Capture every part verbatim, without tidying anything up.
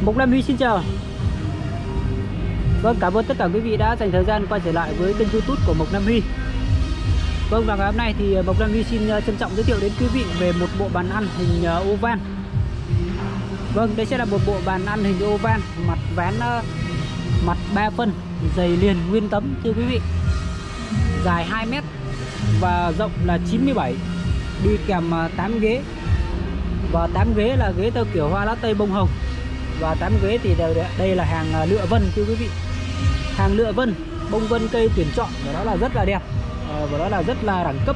Mộc Lam Huy xin chào. Vâng, cảm ơn tất cả quý vị đã dành thời gian quay trở lại với kênh YouTube của Mộc Lam Huy. Vâng, và ngày hôm nay thì Mộc Lam Huy xin trân trọng giới thiệu đến quý vị về một bộ bàn ăn hình oval. Vâng, đây sẽ là một bộ bàn ăn hình oval, mặt ván mặt ba phân, dày liền nguyên tấm thưa quý vị. Dài hai mét và rộng là chín mươi bảy, đi kèm tám ghế. Và tám ghế là ghế theo kiểu hoa lá tây bông hồng. Và tám ghế thì đây là hàng lựa vân thưa quý vị. Hàng lựa vân, bông vân cây tuyển chọn, và đó là rất là đẹp, và đó là rất là đẳng cấp,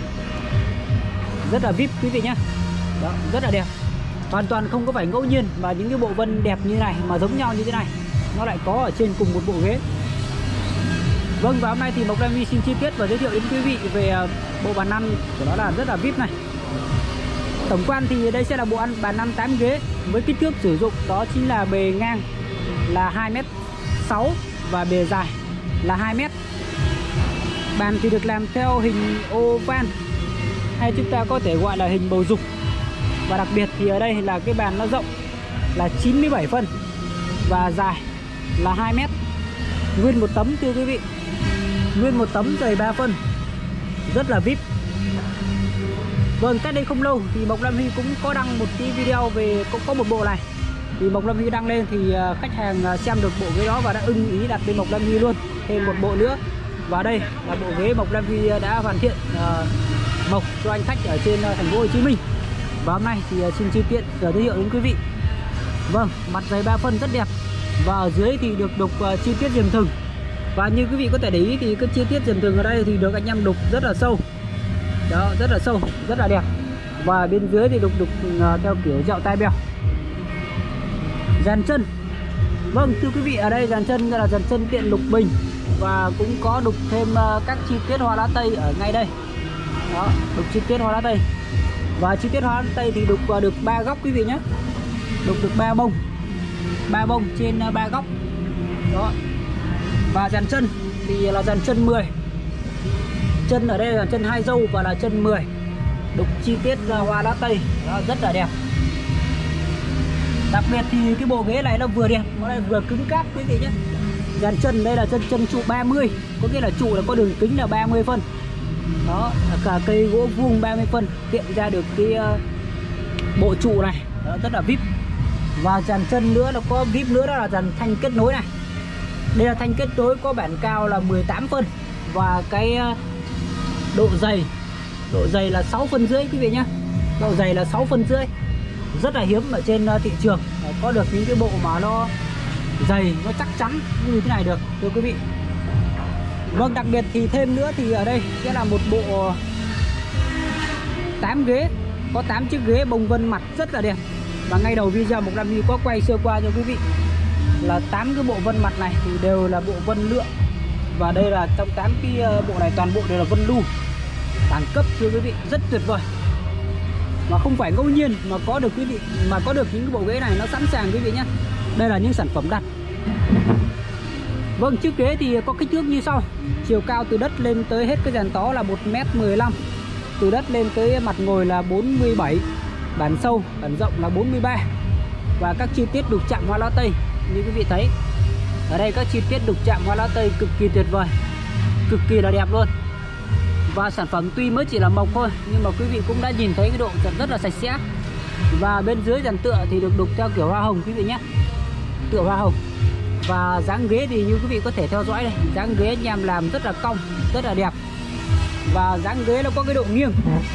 rất là vê i pê quý vị nhé. Đó, rất là đẹp. Hoàn toàn không có phải ngẫu nhiên mà những cái bộ vân đẹp như này mà giống nhau như thế này nó lại có ở trên cùng một bộ ghế. Vâng, và hôm nay thì Mộc Lam Huy xin chi tiết và giới thiệu đến quý vị về bộ bàn ăn của nó là rất là vê i pê này. Tổng quan thì đây sẽ là bộ ăn bàn ăn tám ghế với kích thước sử dụng đó chính là bề ngang là hai mét sáu và bề dài là hai mét. Bàn thì được làm theo hình oval hay chúng ta có thể gọi là hình bầu dục. Và đặc biệt thì ở đây là cái bàn nó rộng là chín mươi bảy phân và dài là hai mét. Nguyên một tấm thưa quý vị. Nguyên một tấm dày ba phân. Rất là vê i pê. Vâng, cách đây không lâu thì Mộc Lam Huy cũng có đăng một cái video về có, có một bộ này. Thì Mộc Lam Huy đăng lên thì khách hàng xem được bộ ghế đó và đã ưng ý đặt bên Mộc Lam Huy luôn thêm một bộ nữa. Và đây là bộ ghế Mộc Lam Huy đã hoàn thiện uh, mộc cho anh khách ở trên uh, thành phố Hồ Chí Minh. Và hôm nay thì uh, xin chi tiết giới thiệu đến quý vị. Vâng, mặt dày ba phân rất đẹp. Và ở dưới thì được đục uh, chi tiết diềm thừng. Và như quý vị có thể để ý thì cái chi tiết diềm thừng ở đây thì được anh em đục rất là sâu. Đó, rất là sâu, rất là đẹp. Và bên dưới thì đục đục uh, theo kiểu dẹo tai bèo. Dàn chân. Vâng, thưa quý vị, ở đây dàn chân là dàn chân tiện lục bình. Và cũng có đục thêm uh, các chi tiết hoa lá tây ở ngay đây. Đó, đục chi tiết hoa lá tây. Và chi tiết hoa lá tây thì đục uh, được ba góc quý vị nhé. Đục được ba bông. ba bông trên uh, ba góc. Đó. Và dàn chân thì là dàn chân mười. Chân ở đây là chân hai dâu và là chân mười. Đục chi tiết uh, hoa lá tây. Đó, rất là đẹp. Đặc biệt thì cái bộ ghế này nó vừa đẹp, nó lại vừa cứng cáp quý vị nhé. Dàn chân đây là chân chân trụ ba mươi, có nghĩa là trụ là có đường kính là ba mươi phân. Đó, cả cây gỗ vuông ba mươi phân hiện ra được cái uh, bộ trụ này. Đó, rất là vê i pê. Và dàn chân nữa nó có vê i pê nữa, đó là dàn thanh kết nối này. Đây là thanh kết nối có bản cao là mười tám phân và cái uh, độ dày độ dày là sáu phân rưỡi quý vị nhé. Độ dày là sáu phân rưỡi. Rất là hiếm ở trên uh, thị trường có được những cái bộ mà nó dày, nó chắc chắn như thế này được thưa quý vị. Vâng, đặc biệt thì thêm nữa thì ở đây sẽ là một bộ tám ghế, có tám chiếc ghế bông vân mặt rất là đẹp. Và ngay đầu video Mộc Lam Huy có quay sơ qua cho quý vị là tám cái bộ vân mặt này thì đều là bộ vân lựa. Và đây là trong tám cái bộ này toàn bộ đều là vân lưu đẳng cấp thưa quý vị, rất tuyệt vời. Mà không phải ngẫu nhiên mà có được quý vị mà có được những cái bộ ghế này nó sẵn sàng quý vị nhé. Đây là những sản phẩm đặt. Vâng, chiếc ghế thì có kích thước như sau. Chiều cao từ đất lên tới hết cái dàn tó là một mét mười lăm. Từ đất lên tới mặt ngồi là bốn mươi bảy. Bản sâu, bản rộng là bốn mươi ba. Và các chi tiết đục chạm hoa lá tây như quý vị thấy. Ở đây các chi tiết đục chạm hoa lá tây cực kỳ tuyệt vời, cực kỳ là đẹp luôn. Và sản phẩm tuy mới chỉ là mộc thôi nhưng mà quý vị cũng đã nhìn thấy cái độ rất là sạch sẽ. Và bên dưới dàn tựa thì được đục theo kiểu hoa hồng quý vị nhé. Tựa hoa hồng. Và dáng ghế thì như quý vị có thể theo dõi đây, dáng ghế anh em làm rất là cong, rất là đẹp. Và dáng ghế nó có cái độ nghiêng.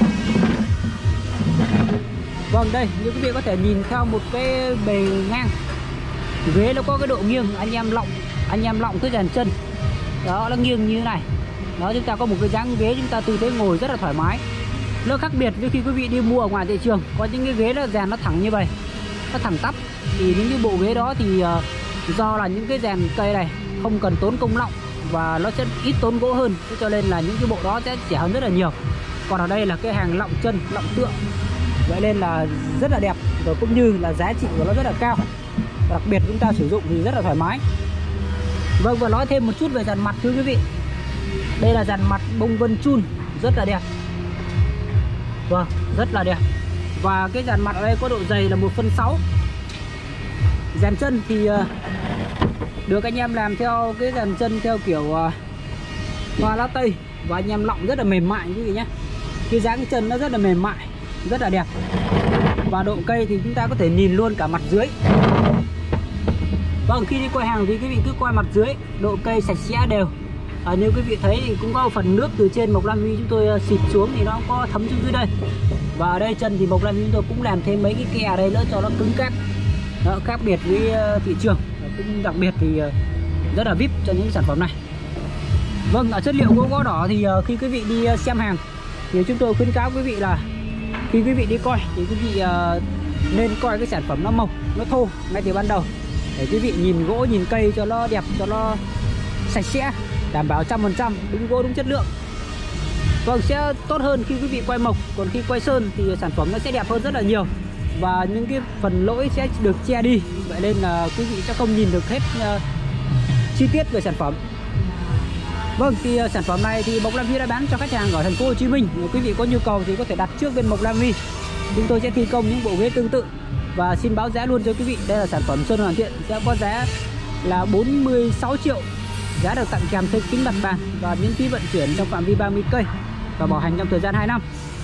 Vâng, đây như quý vị có thể nhìn theo một cái bề ngang. Ghế nó có cái độ nghiêng, anh em lọng, anh em lọng cái dàn chân. Đó, nó nghiêng như thế này. Đó, chúng ta có một cái dáng ghế chúng ta tư thế ngồi rất là thoải mái. Nó khác biệt với khi quý vị đi mua ở ngoài thị trường, có những cái ghế nó dàn nó thẳng như vậy, nó thẳng tắp. Thì những cái bộ ghế đó thì uh, do là những cái dàn cây này không cần tốn công lọng và nó sẽ ít tốn gỗ hơn, cho nên là những cái bộ đó sẽ rẻ hơn rất là nhiều. Còn ở đây là cái hàng lọng chân, lọng tựa, vậy nên là rất là đẹp, rồi cũng như là giá trị của nó rất là cao. Và đặc biệt chúng ta sử dụng thì rất là thoải mái. Vâng, và nói thêm một chút về dàn mặt thưa quý vị. Đây là dàn mặt bông vân chun rất là đẹp. Vâng, rất là đẹp. Và cái dàn mặt ở đây có độ dày là một phân sáu. Dàn chân thì uh, được anh em làm theo cái dàn chân theo kiểu uh, hoa lá tây, và anh em lọng rất là mềm mại quý vị nhé. Cái dáng chân nó rất là mềm mại, rất là đẹp. Và độ cây thì chúng ta có thể nhìn luôn cả mặt dưới. Vâng, khi đi quay hàng thì quý vị cứ quay mặt dưới, độ cây sạch sẽ đều. À, như quý vị thấy thì cũng có phần nước từ trên Mộc Lam Huy chúng tôi xịt xuống thì nó có thấm xuống dưới đây. Và ở đây chân thì Mộc Lam Huy chúng tôi cũng làm thêm mấy cái kè ở đây nữa cho nó cứng cáp. Đó, khác biệt với thị trường, cũng đặc biệt thì rất là vip cho những sản phẩm này. Vâng, ở chất liệu gỗ gõ đỏ thì khi quý vị đi xem hàng thì chúng tôi khuyến cáo quý vị là khi quý vị đi coi thì quý vị nên coi cái sản phẩm nó mộc, nó thô ngay từ ban đầu, để quý vị nhìn gỗ, nhìn cây cho nó đẹp, cho nó sạch sẽ, đảm bảo trăm phần trăm đúng gỗ, đúng chất lượng. Vâng, sẽ tốt hơn khi quý vị quay mộc. Còn khi quay sơn thì sản phẩm nó sẽ đẹp hơn rất là nhiều, và những cái phần lỗi sẽ được che đi. Vậy nên là quý vị sẽ không nhìn được hết uh, chi tiết về sản phẩm. Vâng, thì uh, sản phẩm này thì Mộc Lam Huy đã bán cho khách hàng ở thành phố Hồ Chí Minh. Nếu quý vị có nhu cầu thì có thể đặt trước bên Mộc Lam Huy. Chúng tôi sẽ thi công những bộ ghế tương tự và xin báo giá luôn cho quý vị. Đây là sản phẩm sơn hoàn thiện, sẽ có giá là bốn mươi sáu triệu. Giá được tặng kèm thêm kính mặt bàn và miễn phí vận chuyển trong phạm vi ba mươi cây và bảo hành trong thời gian hai năm.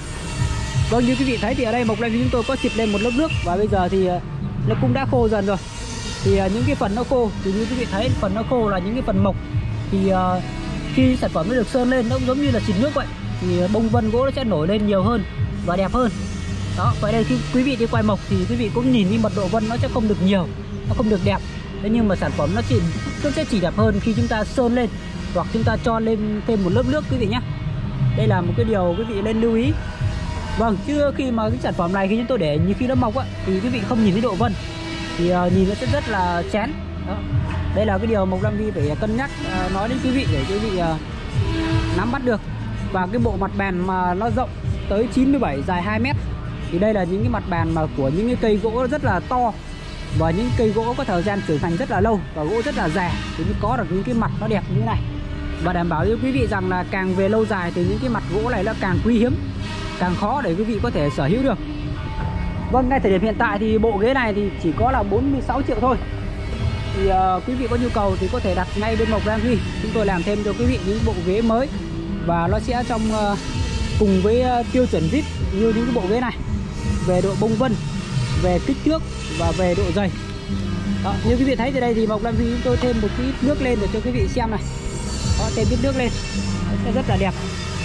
Vâng, như quý vị thấy thì ở đây Mộc Lam Huy chúng tôi có xịt lên một lớp nước, và bây giờ thì nó cũng đã khô dần rồi. Thì những cái phần nó khô thì như quý vị thấy, phần nó khô là những cái phần mộc. Thì khi sản phẩm nó được sơn lên nó cũng giống như là xịt nước vậy, thì bông vân gỗ nó sẽ nổi lên nhiều hơn và đẹp hơn. Đó, vậy đây khi quý vị đi quay mộc thì quý vị cũng nhìn đi, mật độ vân nó sẽ không được nhiều, nó không được đẹp. Thế nhưng mà sản phẩm nó chỉ nó sẽ chỉ đẹp hơn khi chúng ta sơn lên hoặc chúng ta cho lên thêm một lớp nước quý vị nhé. Đây là một cái điều quý vị nên lưu ý. Vâng, chứ khi mà cái sản phẩm này khi chúng tôi để như khi nó mộc á, thì quý vị không nhìn thấy độ vân thì uh, nhìn nó sẽ rất là chén. Đó. Đây là cái điều Mộc Lam Huy phải cân nhắc uh, nói đến quý vị để quý vị uh, nắm bắt được. Và cái bộ mặt bàn mà nó rộng tới chín mươi bảy, dài hai mét, thì đây là những cái mặt bàn mà của những cái cây gỗ rất là to, và những cây gỗ có thời gian trưởng thành rất là lâu và gỗ rất là già thì mới có được những cái mặt nó đẹp như thế này. Và đảm bảo với quý vị rằng là càng về lâu dài thì những cái mặt gỗ này nó càng quý hiếm, càng khó để quý vị có thể sở hữu được. Vâng, ngay thời điểm hiện tại thì bộ ghế này thì chỉ có là bốn mươi sáu triệu thôi. Thì uh, quý vị có nhu cầu thì có thể đặt ngay bên Mộc Lam Huy. Chúng tôi làm thêm cho quý vị những bộ ghế mới, và nó sẽ trong uh, cùng với uh, tiêu chuẩn vip như những cái bộ ghế này, về độ bông vân, về kích thước và về độ dày. Đó, như quý vị thấy từ đây thì Mộc Lam Huy chúng tôi thêm một ít nước lên để cho quý vị xem này. Đó, thêm ít nước lên nó sẽ rất là đẹp.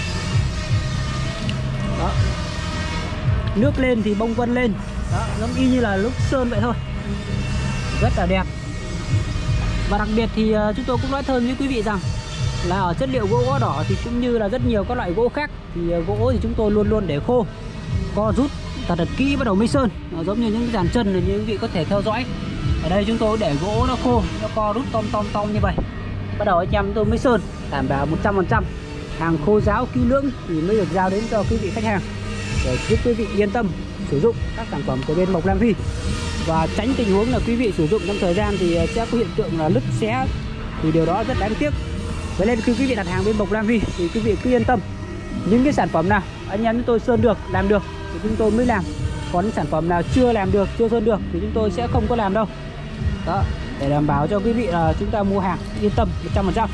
Đó, nước lên thì bông vân lên. Đó, giống y như là lúc sơn vậy thôi, rất là đẹp. Và đặc biệt thì uh, chúng tôi cũng nói thêm với quý vị rằng là ở chất liệu gỗ gõ đỏ thì cũng như là rất nhiều các loại gỗ khác thì uh, gỗ thì chúng tôi luôn luôn để khô, co rút thật thật kỹ bắt đầu mới sơn. Nó giống như những cái dàn chân này, như quý vị có thể theo dõi. Ở đây chúng tôi để gỗ nó khô, nó co rút tom tom tom như vậy, bắt đầu anh em chúng tôi mới sơn, đảm bảo một trăm phần trăm hàng khô ráo kỹ lưỡng thì mới được giao đến cho quý vị khách hàng, để giúp quý vị yên tâm sử dụng các sản phẩm của bên Mộc Lam Huy, và tránh tình huống là quý vị sử dụng trong thời gian thì sẽ có hiện tượng là nứt xé, thì điều đó rất đáng tiếc. Vậy nên khi quý vị đặt hàng bên Mộc Lam Huy thì quý vị cứ yên tâm, những cái sản phẩm nào anh em chúng tôi sơn được, làm được thì chúng tôi mới làm, còn những sản phẩm nào chưa làm được, chưa sơn được thì chúng tôi sẽ không có làm đâu. Đó, để đảm bảo cho quý vị là chúng ta mua hàng yên tâm một trăm phần trăm.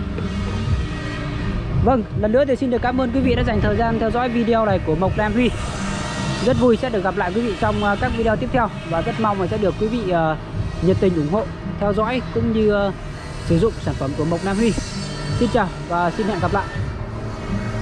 Vâng, lần nữa thì xin được cảm ơn quý vị đã dành thời gian theo dõi video này của Mộc Lam Huy. Rất vui sẽ được gặp lại quý vị trong các video tiếp theo, và rất mong là sẽ được quý vị uh, nhiệt tình ủng hộ, theo dõi cũng như uh, sử dụng sản phẩm của Mộc Lam Huy. Xin chào và xin hẹn gặp lại.